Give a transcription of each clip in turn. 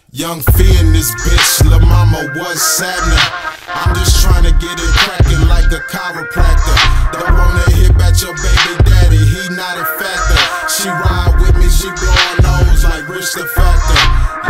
Young fee in this bitch, lil' mama, what's happening? I'm just trying to get it crackin' like a chiropractor. Don't wanna hit back your baby daddy, he not a factor. She ride with me, she blowin' nose like Rich the Factor.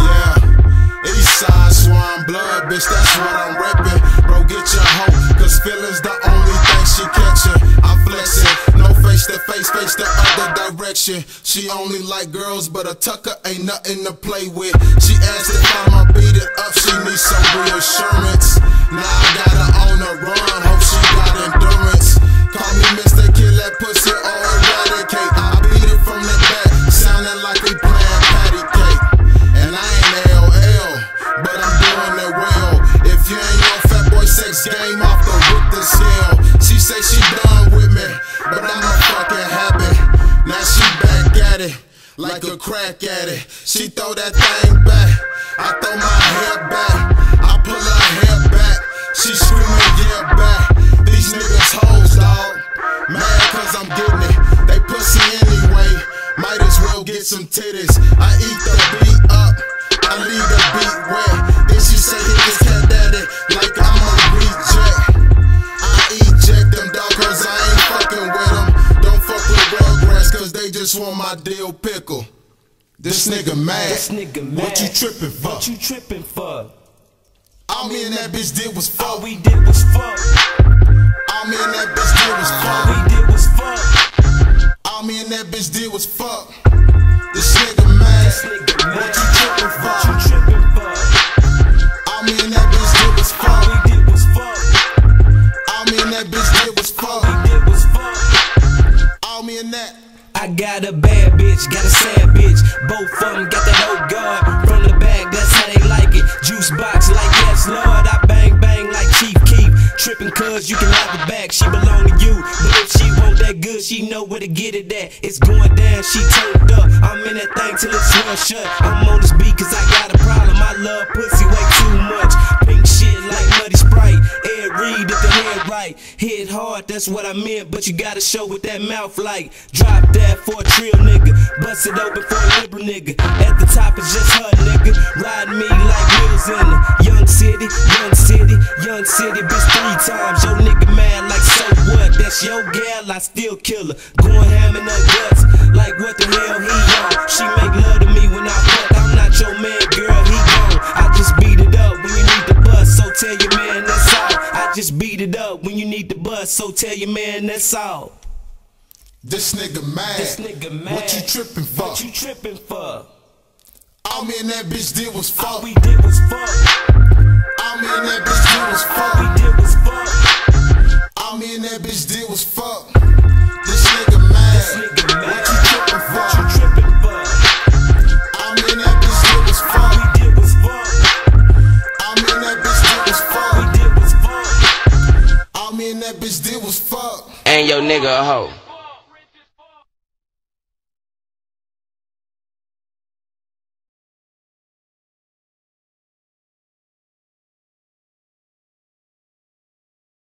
Yeah, east side swine blood, bitch, that's what I'm reppin'. Bro, get your hoe, cause feelings the only thing she catchin'. I'm flexin', no face to face, face the other direction. She only like girls, but a tucker ain't nothing to play with. She asked if I'ma beat it up, she needs some reassurance. Now I got her on the run, hope she got endurance. Call me Mr. Kill that pussy or eradicate. I beat it from the back, sounding like we playin' patty cake. And I ain't LL, but I'm doing it well. If you ain't no fat boy sex game off the whip the scale. She say she done with me, but I'm a fucking habit. Now she back at it, like a crack addict. She throw that thing back, I throw my hair back. I pull her hair back, she screaming yeah back. These niggas hoes, dawg, mad cause I'm getting it. They pussy anyway, might as well get some titties. I eat the beat up, I leave the beat wet. Then she say hit this cat daddy like I'm a reject. I eject them, dawg, cause I ain't fucking with them. Don't fuck with Rugrats cause they just want my dill pickle. This nigga mad. What you trippin' for? What you trippin' for? All me and that bitch did was fuck. All we did was fuck. All me and that bitch did was fuck. All we did was fuck. All me and that bitch did was fuck. This nigga mad. What you trippin' for? What you trippin' for? All me and that bitch did was fuck. All we did was fuck. All me and that bitch did was fuck. All we did was fuck. All me and that. I got a bad bitch, got a sad bitch. Both of them got that old guard from the back, that's how they like it. Juice box like yes Lord, I bang bang like Chief Keef. Trippin' cause you can have it back, she belong to you. But if she want that good, she know where to get it at. It's going down, she turned up. I'm in that thing till it's swell shut. I'm on this beat cause I got a problem. I love pussy way too much. Pink shit like Muddy Sprite. Ed Reed if the head right. Hit hard, that's what I meant, but you gotta show with that mouth like. Drop that for a trill nigga, bust it open for a liberal nigga. At the top it's just her nigga, riding me like wheels in it. Young city, young city, young city, bitch 3 times. Yo nigga mad like so what? That's your gal, I still kill her. Going ham in her guts, like what the hell he on? She make love to me when I fuck, I'm not your man, girl, he gone. I just beat it up when you need the bus, so tell your man that's all. I just beat it up when you need the bus, so tell your man that's all. This nigga mad. This nigga mad. What you trippin' for? What you trippin' for? All me and that bitch did was fuck. All we did was fuck. All me and that bitch did was fuck. All we did was fuck. All me and that bitch did was fuck. This nigga mad. This nigga mad. What you trippin' for? What you trippin' for? All me and that bitch did was fuck. All we did was fuck. All me and that bitch did was fuck. All we did was fuck. All me and that bitch did was fuck. And your nigga a hoe.